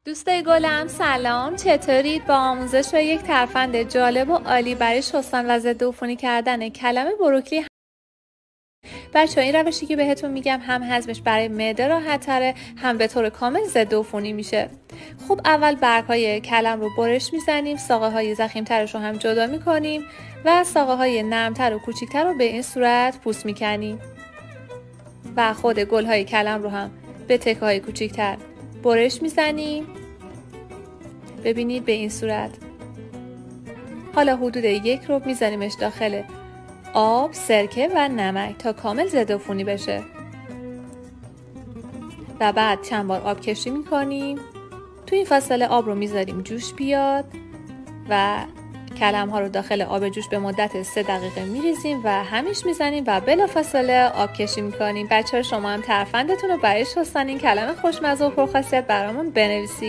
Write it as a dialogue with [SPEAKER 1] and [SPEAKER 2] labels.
[SPEAKER 1] دوستای گلم سلام، چطورید؟ با آموزش یک ترفند جالب و عالی برای شستن و ضد عفونی کردن کلمه بروکلی بچه‌ها این روشی که بهتون میگم هم هضمش برای معده راحت‌تره، هم به طور کامل ضد عفونی میشه. خب اول برگ‌های کلم رو برش میزنیم، ساقه‌های ضخیم‌ترش رو هم جدا میکنیم و ساقه‌های نرم‌تر و کوچیک‌تر رو به این صورت پوست میکنیم و خود گل‌های کلم رو هم به تکه‌های کوچیک‌تر برش میزنیم. ببینید به این صورت. حالا حدود 1 ربع میزنیمش داخل آب، سرکه و نمک تا کامل ضد عفونی بشه و بعد چند بار آب کشی میکنیم. تو این فاصله آب رو میذاریم جوش بیاد و کلم ها رو داخل آب جوش به مدت 3 دقیقه میریزیم و همیش میزنیم و بلافاصله آب کشی میکنیم. بچه‌ها شما هم ترفندتون رو برای شستن این کلمه خوشمزه و پرخاصیت برامون بنویسید.